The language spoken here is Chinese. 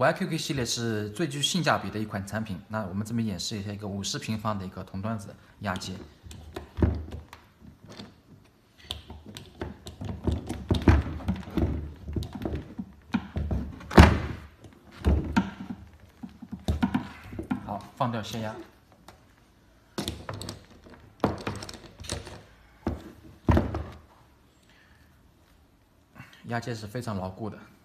YQK 系列是最具性价比的一款产品。那我们这边演示一下一个50平方的一个铜端子压接。好，放掉泄压。压接是非常牢固的。